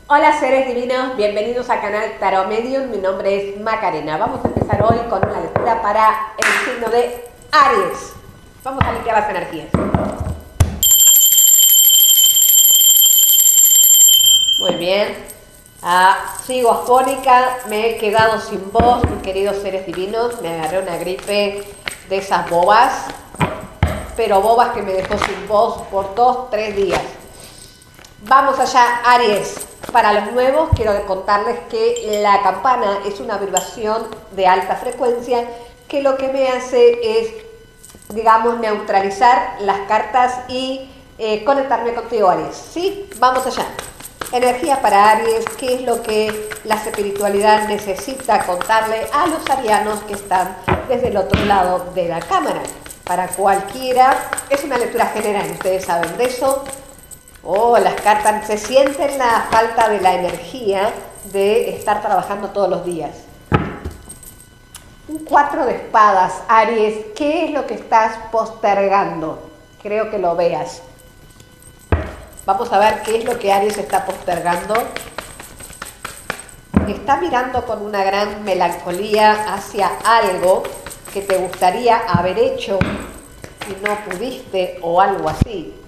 Hola seres divinos, bienvenidos al canal Tarot Medium, mi nombre es Macarena. Vamos a empezar hoy con una lectura para el signo de Aries. Vamos a limpiar las energías. Muy bien. Sigo afónica, me he quedado sin voz, mis queridos seres divinos. Me agarré una gripe de esas bobas, pero bobas que me dejó sin voz por 2-3 días. Vamos allá, Aries. Para los nuevos, quiero contarles que la campana es una vibración de alta frecuencia que lo que me hace es, digamos, neutralizar las cartas y conectarme contigo, Aries. ¿Sí? Vamos allá. Energía para Aries, ¿qué es lo que la espiritualidad necesita contarle a los arianos que están desde el otro lado de la cámara? Para cualquiera, es una lectura general, ustedes saben de eso. Las cartas, se sienten la falta de la energía de estar trabajando todos los días. Un 4 de espadas, Aries, ¿qué es lo que estás postergando? Creo que lo veas. Vamos a ver qué es lo que Aries está postergando. Está mirando con una gran melancolía hacia algo que te gustaría haber hecho y no pudiste o algo así.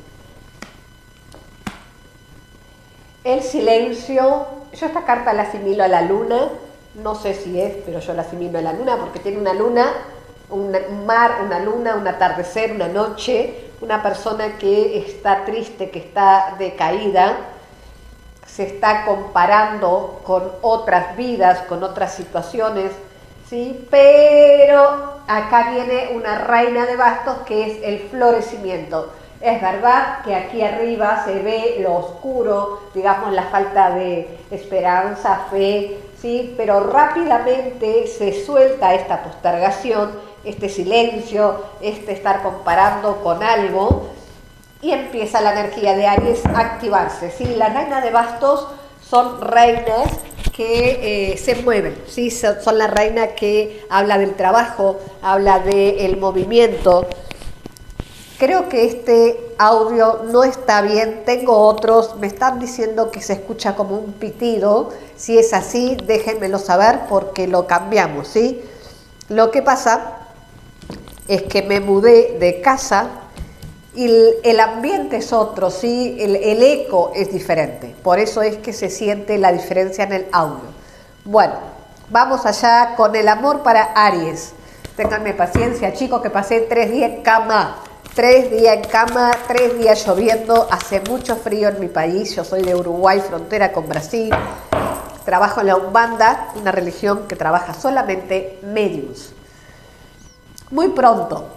El silencio, yo esta carta la asimilo a la luna, no sé si es, pero yo la asimilo a la luna porque tiene una luna, un mar, una luna, un atardecer, una noche, una persona que está triste, que está decaída, se está comparando con otras vidas, con otras situaciones, ¿sí? Pero acá viene una reina de bastos que es el florecimiento. Es verdad que aquí arriba se ve lo oscuro, digamos la falta de esperanza, fe, ¿sí? Pero rápidamente se suelta esta postergación, este silencio, este estar comparando con algo y empieza la energía de Aries a activarse, ¿sí? Las reinas de bastos son reinas que se mueven, ¿sí? Son la reina que habla del trabajo, habla del movimiento. Creo que este audio no está bien, tengo otros, me están diciendo que se escucha como un pitido. Si es así, déjenmelo saber porque lo cambiamos, ¿sí? Lo que pasa es que me mudé de casa y el ambiente es otro, ¿sí? El eco es diferente, por eso es que se siente la diferencia en el audio. Bueno, vamos allá con el amor para Aries. Ténganme paciencia, chicos, que pasé 3 días en cama. 3 días en cama, 3 días lloviendo, hace mucho frío en mi país, yo soy de Uruguay, frontera con Brasil, trabajo en la Umbanda, una religión que trabaja solamente mediums. Muy pronto,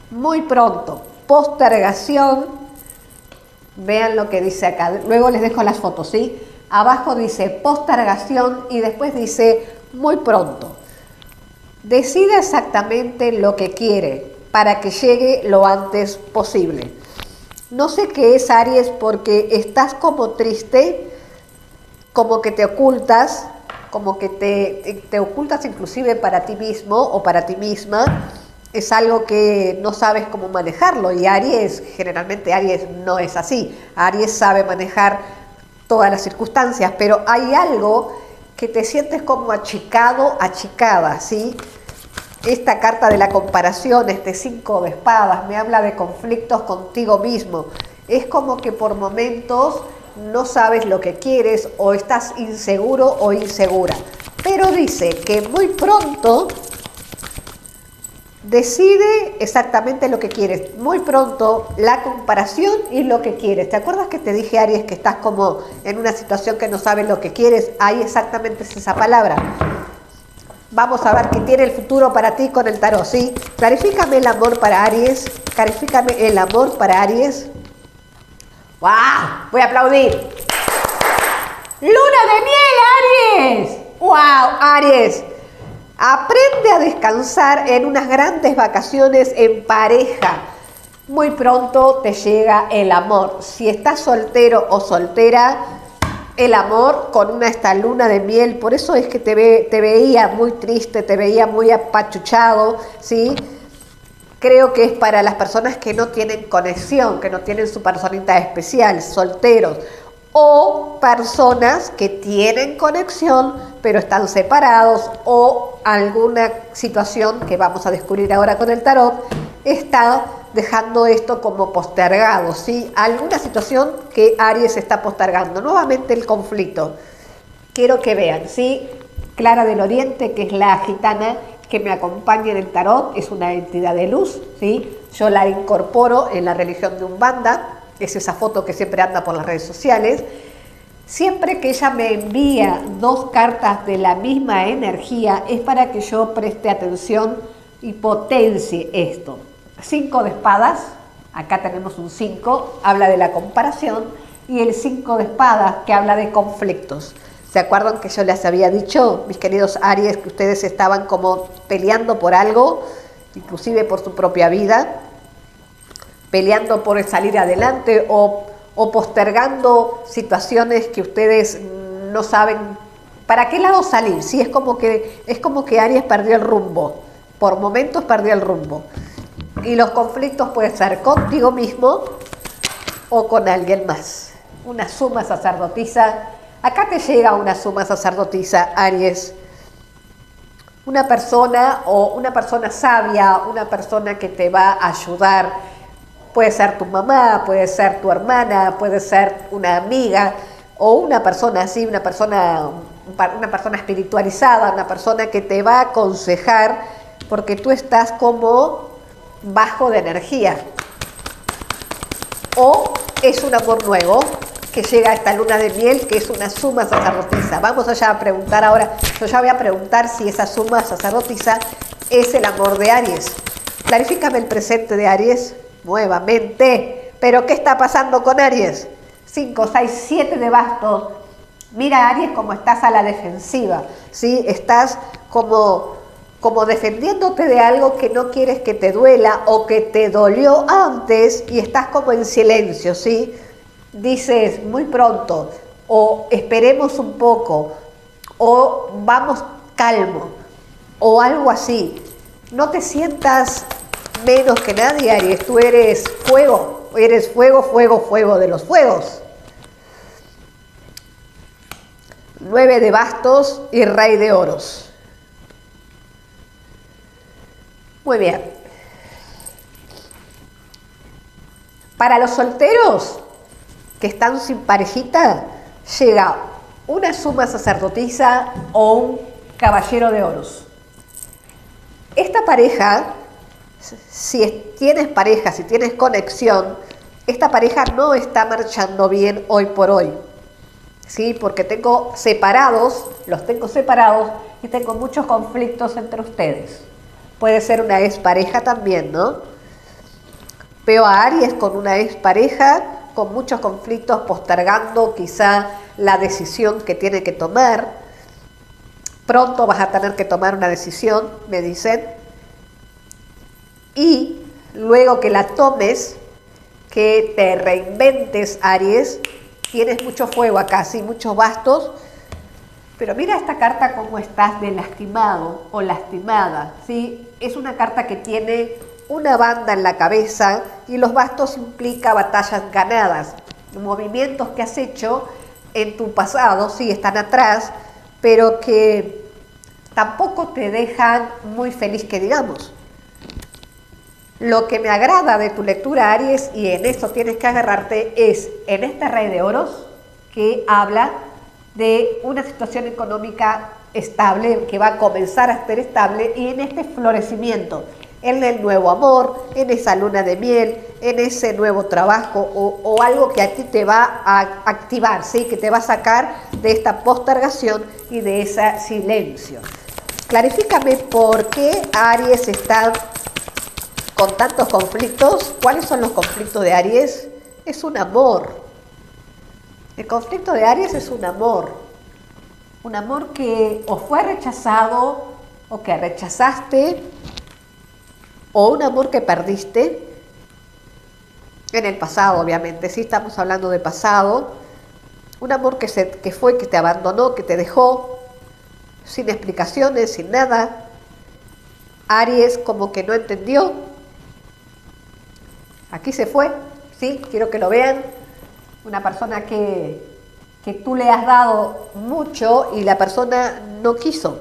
postergación, vean lo que dice acá, luego les dejo las fotos, ¿sí? Abajo dice postergación y después dice muy pronto. Decide exactamente lo que quiere para que llegue lo antes posible. No sé qué es, Aries, porque estás como triste, como que te ocultas, como que te ocultas inclusive para ti mismo o para ti misma. Es algo que no sabes cómo manejarlo y Aries, generalmente Aries no es así. Aries sabe manejar todas las circunstancias, pero hay algo que te sientes como achicado, achicada, ¿sí? Esta carta de la comparación, este 5 de espadas, me habla de conflictos contigo mismo. Es como que por momentos no sabes lo que quieres o estás inseguro o insegura. Pero dice que muy pronto decide exactamente lo que quieres. Muy pronto la comparación y lo que quieres. ¿Te acuerdas que te dije, Aries, que estás como en una situación que no sabes lo que quieres? Ahí exactamente es esa palabra. Vamos a ver qué tiene el futuro para ti con el tarot, ¿sí? Clarifícame el amor para Aries. Clarifícame el amor para Aries. ¡Wow! Voy a aplaudir. ¡Luna de miel, Aries! ¡Wow, Aries! Aprende a descansar en unas grandes vacaciones en pareja. Muy pronto te llega el amor. Si estás soltero o soltera, el amor con esta luna de miel, por eso es que te veía muy triste, te veía muy apachuchado, ¿sí? Creo que es para las personas que no tienen conexión, que no tienen su personita especial, solteros, o personas que tienen conexión pero están separados, o alguna situación que vamos a descubrir ahora con el tarot está dejando esto como postergado, ¿sí? Alguna situación que Aries está postergando. Nuevamente el conflicto. Quiero que vean, ¿sí? Clara del Oriente, que es la gitana que me acompaña en el tarot, es una entidad de luz, ¿sí? Yo la incorporo en la religión de Umbanda, es esa foto que siempre anda por las redes sociales. Siempre que ella me envía dos cartas de la misma energía, es para que yo preste atención y potencie esto. 5 de espadas, acá tenemos un 5, habla de la comparación, y el 5 de espadas, que habla de conflictos. ¿Se acuerdan que yo les había dicho, mis queridos Aries, que ustedes estaban como peleando por algo, inclusive por su propia vida, peleando por salir adelante o postergando situaciones que ustedes no saben para qué lado salir? Sí, es como que Aries perdió el rumbo, por momentos perdió el rumbo. Y los conflictos pueden ser contigo mismo o con alguien más. Una suma sacerdotisa. Acá te llega una suma sacerdotisa, Aries. Una persona o una persona sabia, una persona que te va a ayudar. Puede ser tu mamá, puede ser tu hermana, puede ser una amiga o una persona así, una persona espiritualizada, una persona que te va a aconsejar porque tú estás como bajo de energía. O es un amor nuevo que llega a esta luna de miel, que es una suma sacerdotisa. Vamos allá a preguntar ahora, yo ya voy a preguntar si esa suma sacerdotisa es el amor de Aries. Clarifícame el presente de Aries nuevamente. ¿Pero qué está pasando con Aries? 5, 6, 7 de bastos. Mira, Aries, como estás a la defensiva, ¿sí? Estás como defendiéndote de algo que no quieres que te duela o que te dolió antes y estás como en silencio, ¿sí? Dices muy pronto, o esperemos un poco, o vamos calmo, o algo así. No te sientas menos que nadie, Aries. Tú eres fuego, fuego de los fuegos. 9 de bastos y rey de oros. Muy bien. Para los solteros que están sin parejita, llega una suma sacerdotisa o un caballero de oros. Esta pareja, si tienes pareja, si tienes conexión, esta pareja no está marchando bien hoy por hoy, ¿sí? Porque los tengo separados y tengo muchos conflictos entre ustedes. Puede ser una expareja también, ¿no? Veo a Aries con una expareja, con muchos conflictos, postergando quizá la decisión que tiene que tomar. Pronto vas a tener que tomar una decisión, me dicen. Y luego que la tomes, que te reinventes, Aries, tienes mucho fuego acá, sí, muchos bastos. Pero mira esta carta cómo estás de lastimado o lastimada, ¿sí? Es una carta que tiene una banda en la cabeza y los bastos implica batallas ganadas, movimientos que has hecho en tu pasado, sí, están atrás, pero que tampoco te dejan muy feliz, que digamos. Lo que me agrada de tu lectura, Aries, y en eso tienes que agarrarte, es en este rey de oros que habla de una situación económica estable, que va a comenzar a ser estable, y en este florecimiento, en el nuevo amor, en esa luna de miel, en ese nuevo trabajo o algo que a ti te va a activar, ¿sí? Que te va a sacar de esta postergación y de ese silencio. Clarifícame por qué Aries está con tantos conflictos. ¿Cuáles son los conflictos de Aries? Es un amor. El conflicto de Aries es un amor que o fue rechazado o que rechazaste, o un amor que perdiste en el pasado, obviamente, sí, estamos hablando de pasado, un amor que te abandonó, que te dejó sin explicaciones, sin nada. Aries como que no entendió, aquí se fue, sí, quiero que lo vean, una persona que que tú le has dado mucho y la persona no quiso.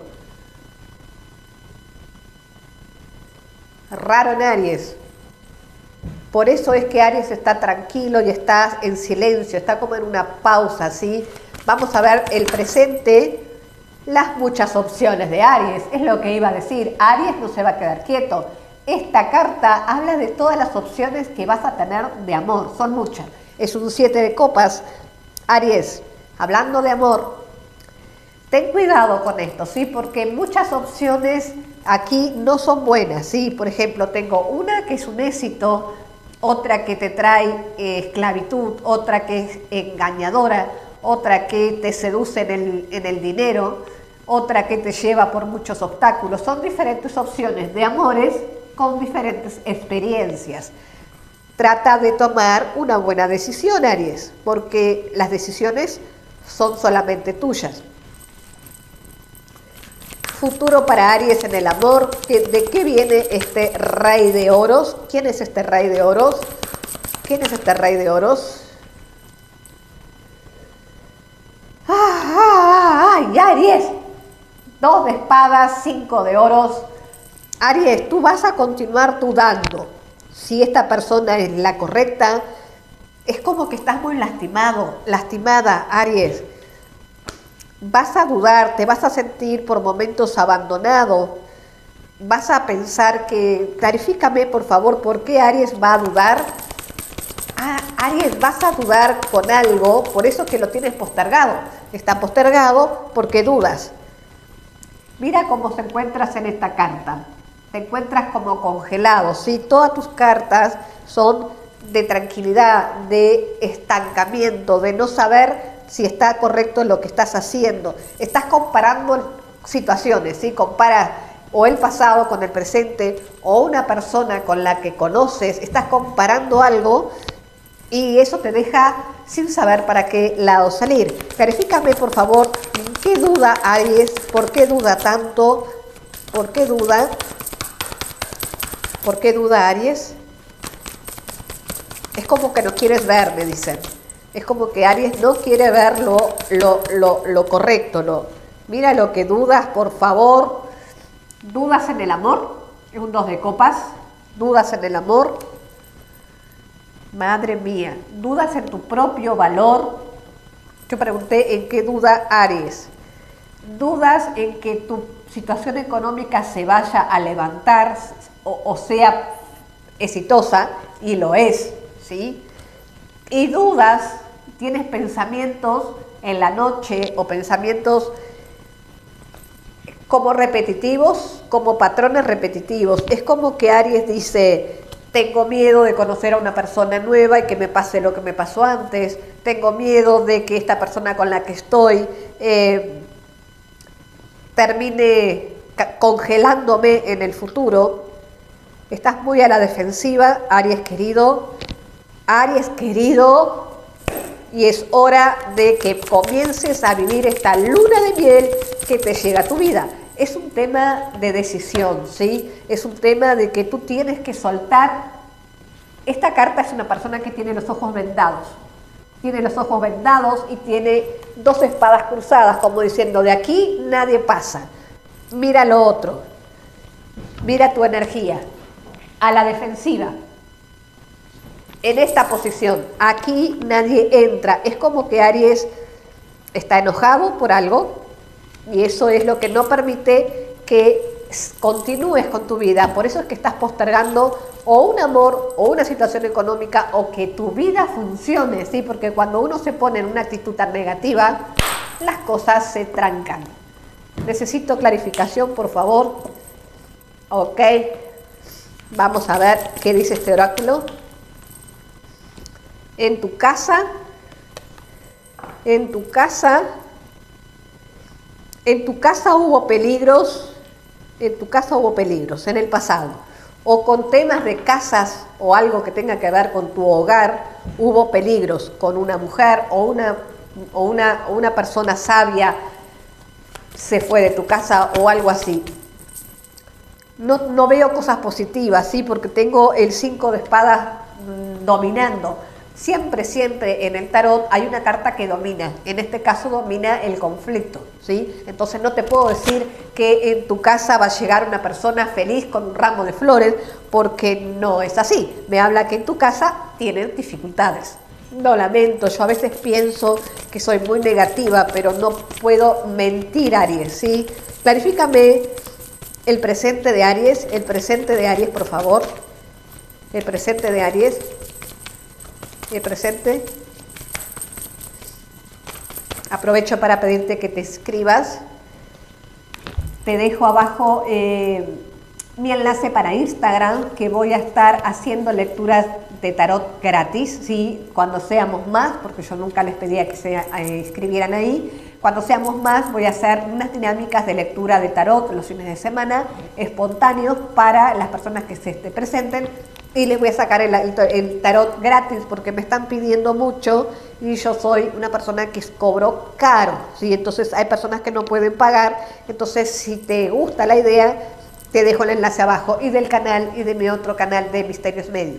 Raro en Aries. Por eso es que Aries está tranquilo y está en silencio, está como en una pausa, ¿sí? Vamos a ver el presente, las muchas opciones de Aries, es lo que iba a decir. Aries no se va a quedar quieto. Esta carta habla de todas las opciones que vas a tener de amor, son muchas. Es un 7 de copas. Aries, hablando de amor, ten cuidado con esto, ¿sí? Porque muchas opciones aquí no son buenas, ¿sí? Por ejemplo, tengo una que es un éxito, otra que te trae esclavitud, otra que es engañadora, otra que te seduce en el dinero, otra que te lleva por muchos obstáculos. Son diferentes opciones de amores con diferentes experiencias. Trata de tomar una buena decisión, Aries, porque las decisiones son solamente tuyas. Futuro para Aries en el amor. ¿De qué viene este Rey de Oros? ¿Quién es este Rey de Oros? ¿Quién es este Rey de Oros? ¡Ay, Aries! 2 de espadas, 5 de oros. Aries, tú vas a continuar dudando. Si esta persona es la correcta, es como que estás muy lastimado, lastimada, Aries. Vas a dudar, te vas a sentir por momentos abandonado. Vas a pensar que, clarifícame por favor, ¿por qué Aries va a dudar? Aries, vas a dudar con algo, por eso que lo tienes postergado. Está postergado porque dudas. Mira cómo se encuentras en esta carta. Te encuentras como congelado, ¿sí? Todas tus cartas son de tranquilidad, de estancamiento, de no saber si está correcto lo que estás haciendo. Estás comparando situaciones, ¿sí? Comparas o el pasado con el presente o una persona con la que conoces. Estás comparando algo y eso te deja sin saber para qué lado salir. Clarifícame, por favor, ¿qué duda Aries? ¿Por qué duda tanto? ¿Por qué duda? ¿Por qué duda Aries? Es como que no quieres ver, me dicen. Es como que Aries no quiere ver lo correcto, ¿no? Mira lo que dudas, por favor. ¿Dudas en el amor? Es un 2 de copas. ¿Dudas en el amor? Madre mía. ¿Dudas en tu propio valor? Yo pregunté en qué duda Aries. ¿Dudas en que tu situación económica se vaya a levantar o sea exitosa? Y lo es, ¿sí? Y dudas, tienes pensamientos en la noche o pensamientos como repetitivos, como patrones repetitivos. Es como que Aries dice, tengo miedo de conocer a una persona nueva y que me pase lo que me pasó antes. Tengo miedo de que esta persona con la que estoy termine congelándome en el futuro. Estás muy a la defensiva, Aries querido. Aries querido, y es hora de que comiences a vivir esta luna de miel que te llega a tu vida. Es un tema de decisión, ¿sí? Es un tema de que tú tienes que soltar. Esta carta es una persona que tiene los ojos vendados. Tiene los ojos vendados y tiene 2 espadas cruzadas, como diciendo, de aquí nadie pasa. Mira lo otro. Mira tu energía. A la defensiva. En esta posición, aquí nadie entra. Es como que Aries está enojado por algo y eso es lo que no permite que continúes con tu vida. Por eso es que estás postergando o un amor o una situación económica o que tu vida funcione, ¿sí? Porque cuando uno se pone en una actitud tan negativa, las cosas se trancan. Necesito clarificación, por favor. Ok. Vamos a ver qué dice este oráculo. En tu casa hubo peligros, en el pasado, o con temas de casas o algo que tenga que ver con tu hogar, hubo peligros con una mujer o una persona sabia se fue de tu casa o algo así. No veo cosas positivas, ¿sí? Porque tengo el 5 de espadas dominando. Siempre, siempre en el tarot hay una carta que domina. En este caso domina el conflicto, ¿sí? Entonces no te puedo decir que en tu casa va a llegar una persona feliz con un ramo de flores, porque no es así. Me habla que en tu casa tienen dificultades. Lo lamento, yo a veces pienso que soy muy negativa, pero no puedo mentir, Aries, ¿sí? Clarifícame el presente de Aries, por favor. El presente de Aries. El presente. Aprovecho para pedirte que te escribas. Te dejo abajo mi enlace para Instagram, que voy a estar haciendo lecturas de tarot gratis, ¿sí? Cuando seamos más, porque yo nunca les pedía que se inscribieran ahí. Cuando seamos más voy a hacer unas dinámicas de lectura de tarot los fines de semana, espontáneos para las personas que se presenten, y les voy a sacar el tarot gratis porque me están pidiendo mucho y yo soy una persona que cobro caro, ¿sí? Entonces hay personas que no pueden pagar. Entonces, si te gusta la idea, te dejo el enlace abajo, y del canal y de mi otro canal de Misterios Medium.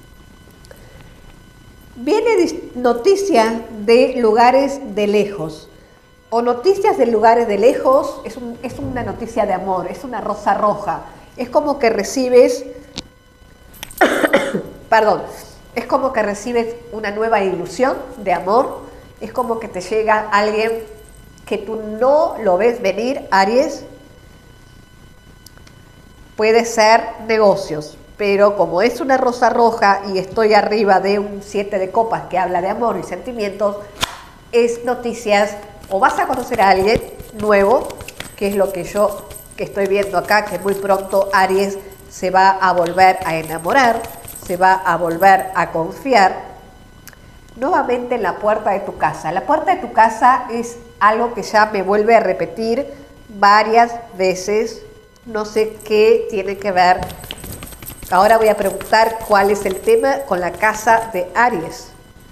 Viene noticia de lugares de lejos, o noticias de lugares de lejos. Es una noticia de amor, es una rosa roja. Es como que recibes, perdón, es como que recibes una nueva ilusión de amor. Es como que te llega alguien que tú no lo ves venir, Aries. Puede ser negocios, pero como es una rosa roja y estoy arriba de un 7 de copas que habla de amor y sentimientos, es noticias, o vas a conocer a alguien nuevo, que es lo que yo estoy viendo acá, que muy pronto Aries se va a volver a enamorar, se va a volver a confiar. Nuevamente en la puerta de tu casa. La puerta de tu casa es algo que ya me vuelve a repetir varias veces. No sé qué tiene que ver. Ahora voy a preguntar cuál es el tema con la casa de Aries.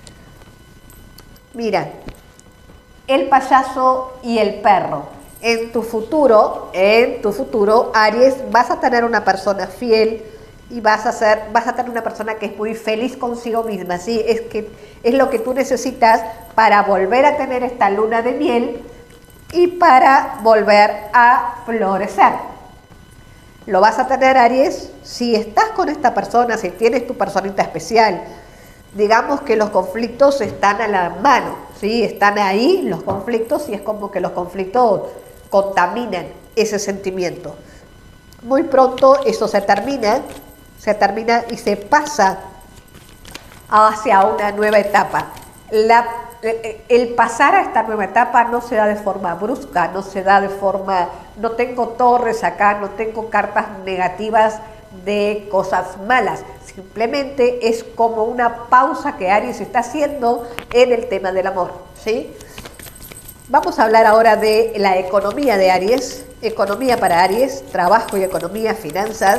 Mira, el payaso y el perro. En tu futuro, Aries, vas a tener una persona fiel y vas a tener una persona que es muy feliz consigo misma, ¿sí? Es lo que tú necesitas para volver a tener esta luna de miel y para volver a florecer. Lo vas a tener, Aries, si estás con esta persona, si tienes tu personita especial. Digamos que los conflictos están a la mano, ¿sí? Están ahí los conflictos, y es como que los conflictos contaminan ese sentimiento. Muy pronto eso se termina y se pasa hacia una nueva etapa. El pasar a esta nueva etapa no se da de forma brusca, no se da de forma... No tengo torres acá, no tengo cartas negativas de cosas malas. Simplemente es como una pausa que Aries está haciendo en el tema del amor, ¿sí? Vamos a hablar ahora de la economía de Aries. Economía para Aries, trabajo y economía, finanzas.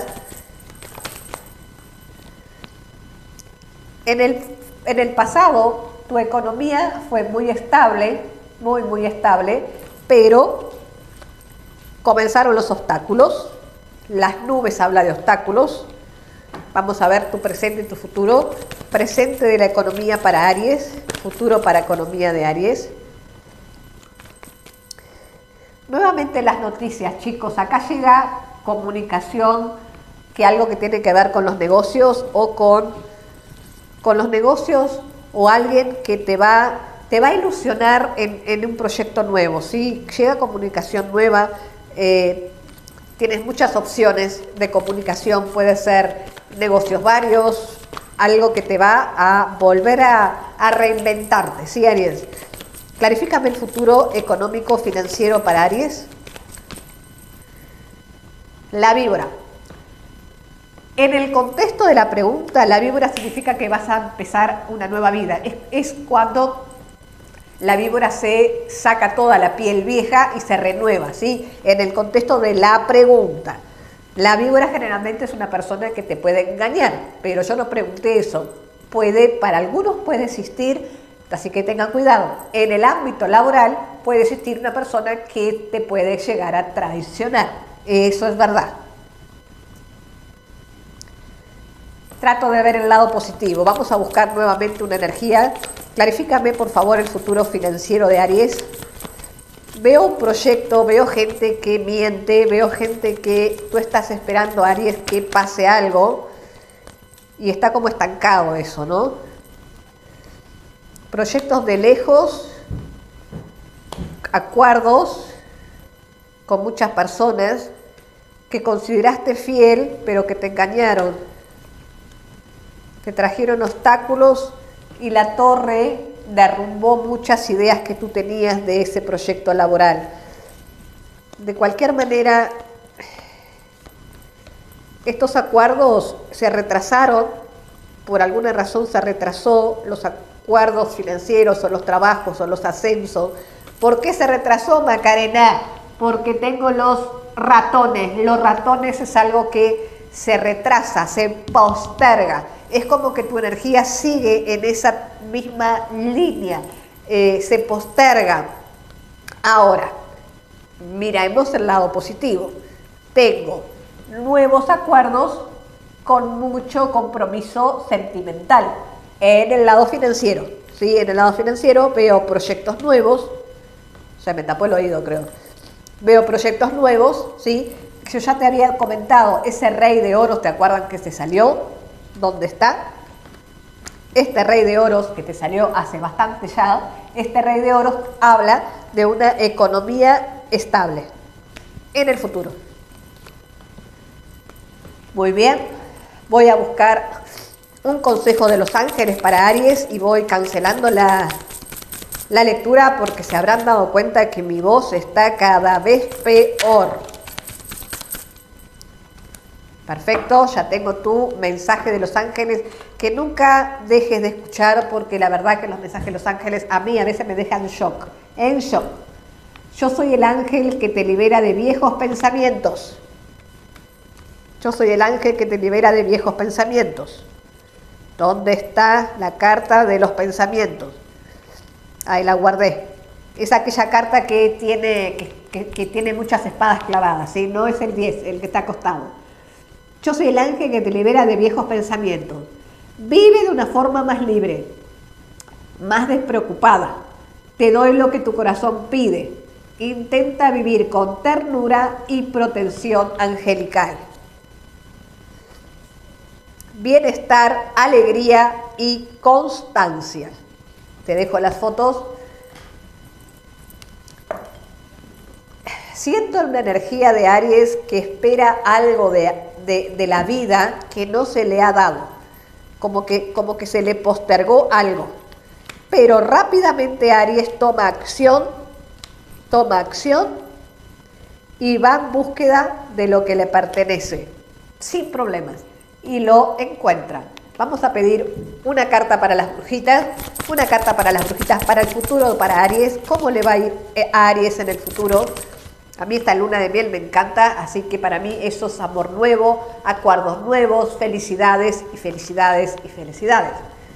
En el pasado, tu economía fue muy estable, muy estable, pero comenzaron los obstáculos. Las nubes habla de obstáculos. Vamos a ver tu presente y tu futuro. Presente de la economía para Aries, futuro para economía de Aries. Nuevamente las noticias, chicos. Acá llega comunicación, que algo que tiene que ver con los negocios o con los negocios, o alguien que te va a ilusionar en un proyecto nuevo, ¿sí? Llega comunicación nueva, tienes muchas opciones de comunicación, puede ser negocios varios, algo que te va a volver a reinventarte, ¿sí, Aries? Clarifícame el futuro económico financiero para Aries. La víbora. En el contexto de la pregunta, la víbora significa que vas a empezar una nueva vida. Es cuando la víbora se saca toda la piel vieja y se renueva, ¿sí? En el contexto de la pregunta. La víbora generalmente es una persona que te puede engañar, pero yo no pregunté eso. Para algunos puede existir, así que tengan cuidado. En el ámbito laboral puede existir una persona que te puede llegar a traicionar. Eso es verdad. Trato de ver el lado positivo. Vamos a buscar nuevamente una energía. Clarifícame, por favor, el futuro financiero de Aries. Veo un proyecto, veo gente que miente, veo gente que tú estás esperando, Aries, que pase algo y está como estancado eso, ¿no? Proyectos de lejos, acuerdos con muchas personas que consideraste fiel, pero que te engañaron. Te trajeron obstáculos y la torre derrumbó muchas ideas que tú tenías de ese proyecto laboral. De cualquier manera, estos acuerdos se retrasaron, por alguna razón se retrasó los acuerdos financieros o los trabajos o los ascensos. ¿Por qué se retrasó, Macarena? Porque tengo los ratones. Los ratones es algo que se retrasa, se posterga. Es como que tu energía sigue en esa misma línea, se posterga. Ahora, miremos el lado positivo. Tengo nuevos acuerdos con mucho compromiso sentimental en el lado financiero. ¿Sí? En el lado financiero veo proyectos nuevos. Se me tapó el oído, creo. Veo proyectos nuevos, ¿sí? Yo ya te había comentado, ese rey de oros, ¿te acuerdan que se salió? ¿Dónde está? Este rey de oros que te salió hace bastante ya, este rey de oros habla de una economía estable en el futuro. Muy bien, voy a buscar un consejo de los ángeles para Aries y voy cancelando la lectura porque se habrán dado cuenta que mi voz está cada vez peor. Perfecto, ya tengo tu mensaje de los ángeles, que nunca dejes de escuchar porque la verdad que los mensajes de los ángeles a mí a veces me dejan en shock. Yo soy el ángel que te libera de viejos pensamientos. Yo soy el ángel que te libera de viejos pensamientos. ¿Dónde está la carta de los pensamientos? Ahí la guardé. Es aquella carta que tiene muchas espadas clavadas, ¿sí? No es el 10, el que está acostado. Yo soy el ángel que te libera de viejos pensamientos. Vive de una forma más libre, más despreocupada. Te doy lo que tu corazón pide. Intenta vivir con ternura y protección angelical. Bienestar, alegría y constancia. Te dejo las fotos. Siento una energía de Aries que espera algo de la vida que no se le ha dado, como que se le postergó algo, pero rápidamente Aries toma acción y va en búsqueda de lo que le pertenece, sin problemas, y lo encuentra. Vamos a pedir una carta para las brujitas, para el futuro, para Aries. ¿Cómo le va a ir a Aries en el futuro? A mí esta luna de miel me encanta, así que para mí eso es amor nuevo, acuerdos nuevos, felicidades y felicidades y felicidades.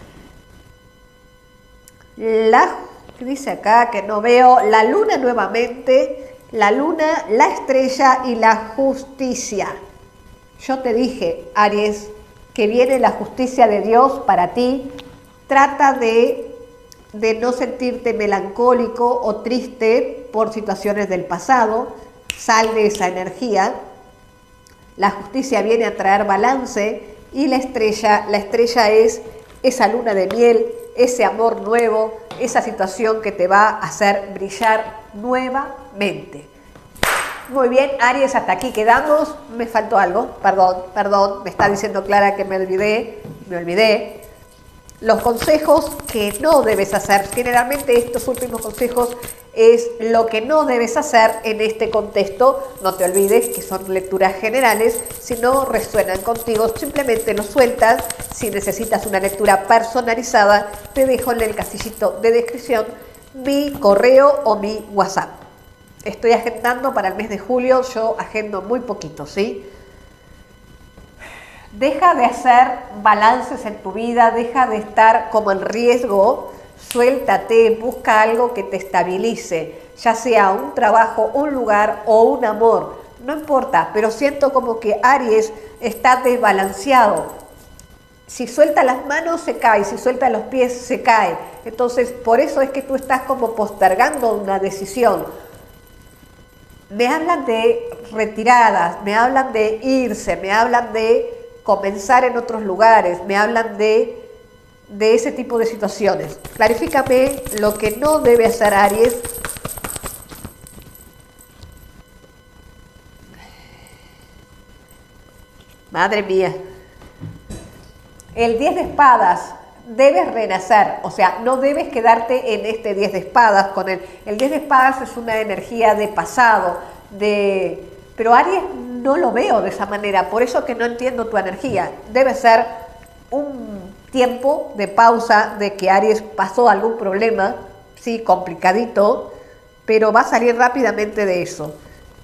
Dice acá que no veo la luna nuevamente, la luna, la estrella y la justicia. Yo te dije, Aries, que viene la justicia de Dios para ti. Trata de no sentirte melancólico o triste por situaciones del pasado. Sal de esa energía. La justicia viene a traer balance y la estrella es esa luna de miel, ese amor nuevo, esa situación que te va a hacer brillar nuevamente. Muy bien, Aries, hasta aquí quedamos. Me faltó algo, perdón, me está diciendo Clara que me olvidé. Los consejos que no debes hacer, generalmente estos últimos consejos es lo que no debes hacer en este contexto. No te olvides que son lecturas generales, si no resuenan contigo, simplemente lo sueltas. Si necesitas una lectura personalizada, te dejo en el casillito de descripción mi correo o mi WhatsApp. Estoy agendando para el mes de julio, yo agendo muy poquito, ¿sí? Deja de hacer balances en tu vida, deja de estar como en riesgo, suéltate, busca algo que te estabilice, ya sea un trabajo, un lugar o un amor, no importa, pero siento como que Aries está desbalanceado. Si suelta las manos se cae, si suelta los pies se cae. Entonces, por eso es que tú estás como postergando una decisión. Me hablan de retiradas, me hablan de irse, me hablan de comenzar en otros lugares, me hablan de ese tipo de situaciones. Clarifícame lo que no debe hacer Aries. Madre mía. El 10 de espadas, debes renacer, o sea, no debes quedarte en este 10 de espadas con él. El 10 de espadas es una energía de pasado, pero Aries no lo veo de esa manera, por eso que no entiendo tu energía. Debe ser un tiempo de pausa, de que Aries pasó algún problema, sí, complicadito, pero va a salir rápidamente de eso.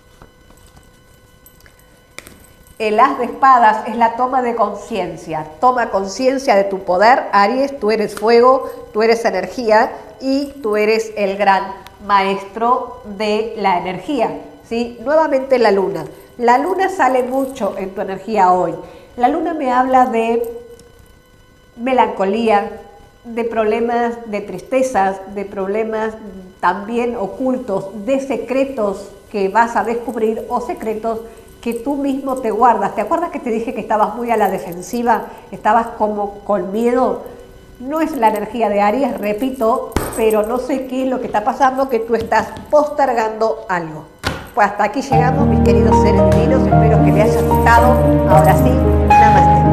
El as de espadas es la toma de conciencia. Toma conciencia de tu poder, Aries. Tú eres fuego, tú eres energía y tú eres el gran maestro de la energía, ¿sí? Nuevamente la luna. La luna sale mucho en tu energía hoy. La luna me habla de melancolía, de problemas, de tristezas, de problemas también ocultos, de secretos que vas a descubrir o secretos que tú mismo te guardas. ¿Te acuerdas que te dije que estabas muy a la defensiva? Estabas como con miedo. No es la energía de Aries, repito, pero no sé qué es lo que está pasando, que tú estás postergando algo. Pues hasta aquí llegamos, mis queridos seres divinos. Espero que les haya gustado. Ahora sí, namaste.